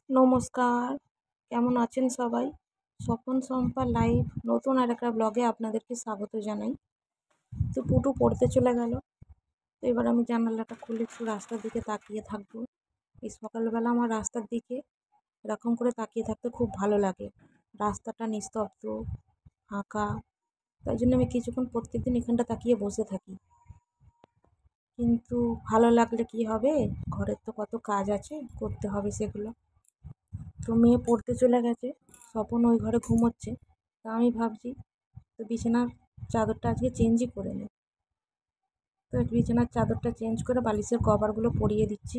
নমস্কার, কেমন আছেন সবাই? স্বপন শম্পা লাইভ নতুন আরেকটা ব্লগে আপনাদেরকে স্বাগত জানাই। তো পুটু পড়তে চলে গেল। তো এবার আমি জানালাটা খুলে একটু রাস্তার দিকে তাকিয়ে থাকবো। এই সকালবেলা আমার রাস্তার দিকে এরকম করে তাকিয়ে থাকতে খুব ভালো লাগে। রাস্তাটা নিস্তব্ধ, ফাঁকা। তাই জন্য আমি কিছুক্ষণ প্রত্যেকদিন এখানটা তাকিয়ে বসে থাকি। কিন্তু ভালো লাগলে কি হবে? ঘরের তো কত কাজ আছে, করতে হবে সেগুলো। তো মেয়ে পড়তে চলে গেছে, স্বপন ওই ঘরে ঘুমোচ্ছে। তা আমি ভাবছি তো বিছানার চাদরটা আজকে চেঞ্জই করে নিই। তো বিছানার চাদরটা চেঞ্জ করে বালিশের কভারগুলো পরিয়ে দিচ্ছি।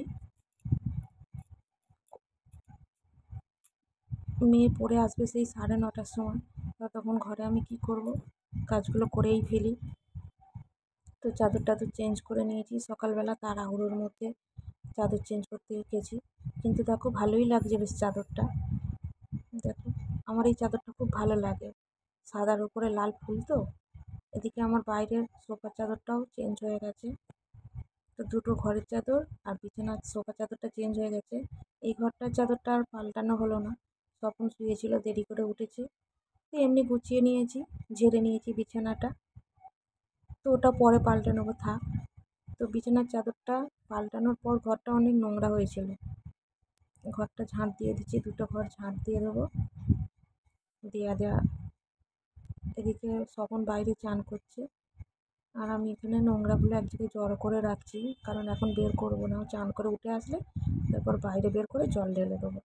মেয়ে পড়ে আসবে সেই 9:30টার সময়। ততক্ষণ ঘরে আমি কি করব, কাজগুলো করেই ফেলি। তো চাদরটা তো চেঞ্জ করে নিয়েছি, সকালবেলা তাড়াহুড়োর মধ্যে চাদর চেঞ্জ করতে গেছি। কিন্তু দেখো ভালোই লাগছে বেশ চাদরটা। দেখো, আমার এই চাদরটা খুব ভালো লাগে, সাদার উপরে লাল ফুল তো। এদিকে আমার বাইরের সোফার চাদরটাও চেঞ্জ হয়ে গেছে। তো দুটো ঘরের চাদর আর বিছানার সোফার চাদরটা চেঞ্জ হয়ে গেছে। এই ঘরটার চাদরটা আর পাল্টানো হলো না, স্বপন শুয়েছিল, দেরি করে উঠেছে। তো এমনি গুছিয়ে নিয়েছি, ঝেড়ে নিয়েছি বিছানাটা। তো ওটা পরে পাল্টে নেবো, থাক। তো বিছানার চাদরটা পাল্টানোর পর ঘরটা অনেক নোংরা হয়েছিল, ঘরটা ঝাঁট দিয়ে দিচ্ছি, দুটো ঘর ঝাঁট দিয়ে দেবো। দেয়া এদিকে স্বপন বাইরে চান করছে, আর আমি এখানে নোংরাগুলো এক জায়গায় জড়ো করে রাখছি, কারণ এখন বের করবো না। চান করে উঠে আসলে তারপর বাইরে বের করে জল ঢেলে দেবো।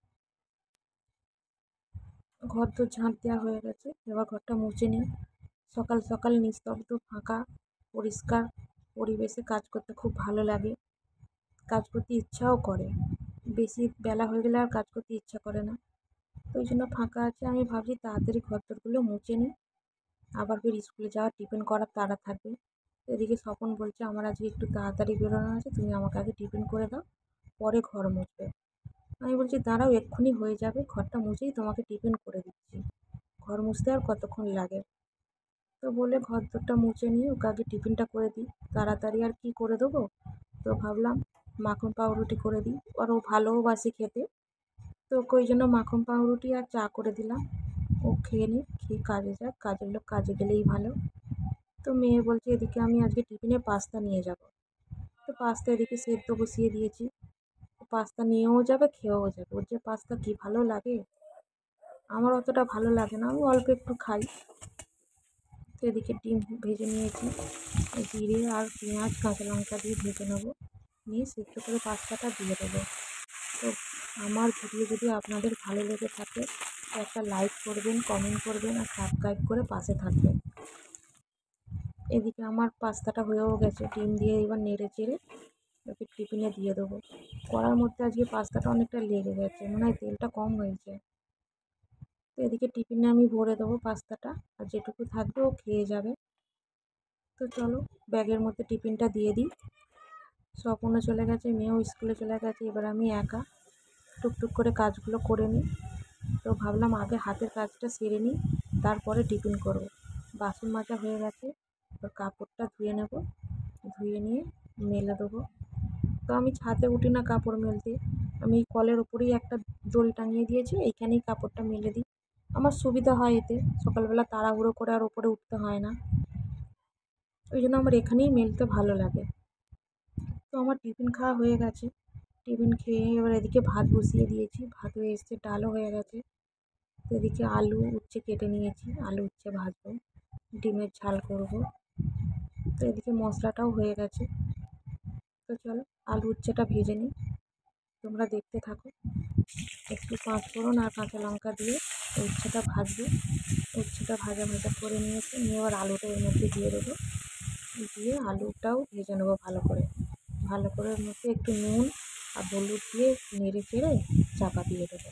ঘর তো ঝাঁট দেওয়া হয়ে গেছে, এবার ঘরটা মুছে নিই। সকাল সকাল নিস্তব্ধ, ফাঁকা, পরিষ্কার পরিবেশে কাজ করতে খুব ভালো লাগে, কাজ করতে ইচ্ছাও করে। বেশি বেলা হয়ে গেলে আর কাজ করতে ইচ্ছা করে না। তো ওই জন্য ফাঁকা আছে, আমি ভাবছি তাড়াতাড়ি ঘরদোরগুলো মুছে নিই, আবার ফের স্কুলে যাওয়ার টিফিন করার তাড়া থাকবে। এদিকে স্বপন বলছে আমার আজকে একটু তাড়াতাড়ি বেরোনো আছে, তুমি আমাকে আগে টিফিন করে দাও, পরে ঘর মুছবে। আমি বলছি দাঁড়াও, এক্ষুনি হয়ে যাবে, ঘরটা মুছেই তোমাকে টিফিন করে দিচ্ছি, ঘর মুছতে আর কতক্ষণ লাগে। তো বলে ঘরদোরটা মুছে নিয়ে ওকে আগে টিফিনটা করে দিই, তাড়াতাড়ি আর কি করে দেবো। তো ভাবলাম মাখন পাউরুটি করে দিই, আর ও ভালোবাসে খেতে। তো ওকে ওই জন্য মাখন পাউরুটি আর চা করে দিলাম। ও খেয়ে নিই, খেয়ে কাজে যাক, কাজের লোক কাজে গেলেই ভালো। তো মেয়ে বলছে এদিকে আমি আজকে টিফিনে পাস্তা নিয়ে যাব। তো পাস্তা এদিকে সেদ্ধ বসিয়ে দিয়েছি, পাস্তা নিয়েও যাবে, খেয়েও যাবে। ওর যে পাস্তা কী ভালো লাগে, আমার অতটা ভালো লাগে না, আমি অল্প একটু খাই। তো এদিকে ডিম ভেজে নিয়েছি, জিরে আর পেঁয়াজ কাঁচা লঙ্কা দিয়ে ভেজে নেবো, নিয়ে সেদ্ধ করে পাস্তাটা দিয়ে দেবো। তো আমার ভিডিও যদি আপনাদের ভালো লেগে থাকে তো একটা লাইক করবেন, কমেন্ট করবেন আর সাবস্ক্রাইব করে পাশে থাকবেন। এদিকে আমার পাস্তাটা হয়েও গেছে, ডিম দিয়ে এবার নেড়ে চেড়ে ওকে টিফিনে দিয়ে দেবো। কড়ার মধ্যে আজকে পাস্তাটা অনেকটা লেগে গেছে, মনে হয় তেলটা কম হয়েছে। তো এদিকে টিফিনে আমি ভরে দেবো পাস্তাটা, আর যেটুকু থাকবে ও খেয়ে যাবে। তো চলো ব্যাগের মধ্যে টিফিনটা দিয়ে দিই। স্বপনও চলে গেছে, মেয়েও স্কুলে চলে গেছে, এবার আমি একা টুকটুক করে কাজগুলো করে নিই। তো ভাবলাম আগে হাতের কাজটা সেরে নিই, তারপরে টিফিন করব। বাসন মাজা হয়ে গেছে, এবার কাপড়টা ধুয়ে নেব, ধুয়ে নিয়ে মেলে দেবো। তো আমি ছাদে উঠি না কাপড় মেলতে, আমি কলের ওপরেই একটা দড়ি টাঙিয়ে দিয়েছি, এইখানেই কাপড়টা মেলে দিই। আমার সুবিধা হয় এতে, সকালবেলা তাড়াহুড়ো করে আর ওপরে উঠতে হয় না, ওই জন্য আমার এখানেই মেলতে ভালো লাগে। তো আমার টিফিন খাওয়া হয়ে গেছে, টিফিন খেয়ে এবার এদিকে ভাত বসিয়ে দিয়েছি, ভাত হয়ে এসছে, ডালও হয়ে গেছে। তো এদিকে আলু উচ্ছে কেটে নিয়েছি, আলু উচ্ছে ভাজবো, ডিমের ঝাল করব। তো এদিকে মশলাটাও হয়ে গেছে। তো চলো আলু উচ্ছেটা ভেজে নিই, তোমরা দেখতে থাকো। একটু পাঁচফোড়ন আর কাঁচা লঙ্কা দিয়ে উচ্ছেটা ভাজবো। উচ্ছেটা ভাজা ভাজা করে নিয়েছি, নিয়ে এবার আলুটা এর মধ্যে দিয়ে দেবো, দিয়ে আলুটাও ভেজে নেবো ভালো করে। ভালো করে এর মধ্যে একটু নুন আর হলুদ দিয়ে নেড়ে চেড়ে চাপা দিয়ে দেবো।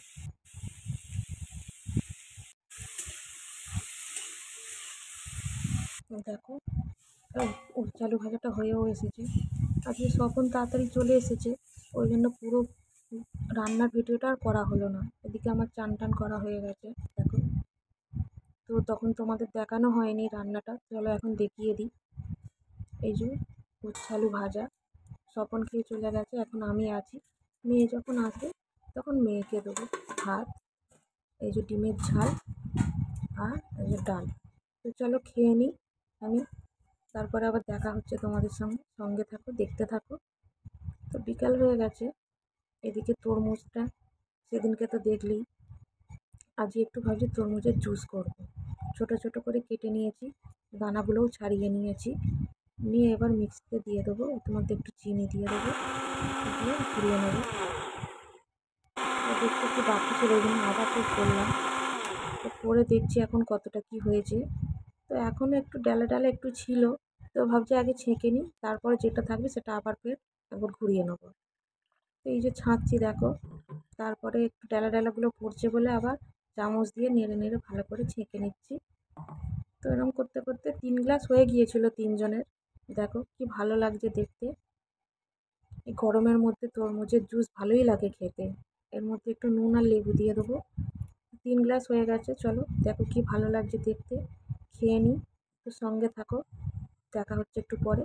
দেখো উচ্ছে আলু ভাজাটা হয়েও এসেছে। আজকে স্বপন তাড়াতাড়ি চলে এসেছে, ওই জন্য পুরো রান্নার ভিডিওটা আর করা হলো না। এদিকে আমার চান টান করা হয়ে গেছে দেখো। তো তখন তোমাদের দেখানো হয়নি রান্নাটা, চলো এখন দেখিয়ে দিই। এই যে উচ্ছে আলু ভাজা, স্বপন খেয়ে চলে গেছে, এখন আমি আছি। মেয়ে যখন আসবে তখন মেখে দেবো ভাত, এই যে ডিমের ঝাল আর এই যে ডাল। তো চলো খেয়ে নিই আমি, তারপরে আবার দেখা হচ্ছে তোমাদের সঙ্গে, সঙ্গে থাকো, দেখতে থাকো। তো বিকাল হয়ে গেছে, এদিকে তরমুজটা সেদিনকে তো দেখলেই, আজকে একটু ভাবছি তরমুজের জুস করব। ছোট ছোট করে কেটে নিয়েছি, দানাগুলোও ছাড়িয়ে নিয়েছি, নিয়ে এবার মিক্সিতে দিয়ে দেবো, ওর মধ্যে একটু চিনি দিয়ে দেবো, দিয়ে ঘুরিয়ে নেবো। দেখতে একটু বাকি ছিল, ওই জন্য আবার তো করলাম। তো করে দেখছি এখন কতটা কি হয়েছে। তো এখনও একটু ডালে ডালে একটু ছিল, তো ভাবছি আগে ছেঁকে নিই, তারপরে যেটা থাকবে সেটা আবার ফের একবার ঘুরিয়ে নেবো। তো এই যে ছাঁকছি দেখো, তারপরে একটু ডালা ডালাগুলো পড়ছে বলে আবার চামচ দিয়ে নেড়ে নেড়ে ভালো করে ছেঁকে নিচ্ছি। তো এরকম করতে করতে 3 গ্লাস হয়ে গিয়েছিল তিনজনের। দেখো কি ভালো লাগছে দেখতে। এই গরমের মধ্যে তরমুজের জুস ভালোই লাগে খেতে। এর মধ্যে একটু নুন আর লেবু দিয়ে দেবো। 3 গ্লাস হয়ে গেছে, চলো দেখো কি ভালো লাগছে দেখতে। খেয়ে নিই, একটু সঙ্গে থাকো, দেখা হচ্ছে একটু পরে।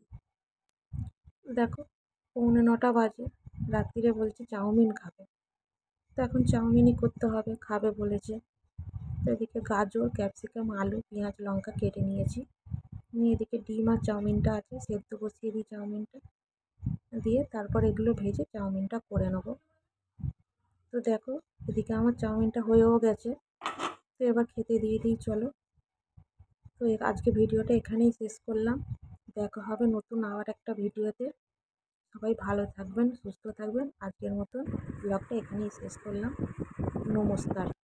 দেখো 9:45 বাজে, রাত্রিরে বলছে চাউমিন খাবে। তো এখন চাউমিনই করতে হবে, খাবে বলেছে। তো এদিকে গাজর, ক্যাপসিকাম, আলু, পেঁয়াজ, লঙ্কা কেটে নিয়েছি, নিয়ে এদিকে ডিম আর চাউমিনটা আছে, সেদ্ধ বসিয়ে দিই চাউমিনটা, দিয়ে তারপর এগুলো ভেজে চাউমিনটা করে নেবো। তো দেখো এদিকে আমার চাউমিনটা হয়েও গেছে, তো এবার খেতে দিয়ে দিই চলো। তো আজকে ভিডিওটা এখানেই শেষ করলাম, দেখা হবে নতুন আবার একটা ভিডিওতে। সবাই ভালো থাকবেন, সুস্থ থাকবেন। আজকের মতন ব্লগটা এখানেই শেষ করলাম। নমস্কার।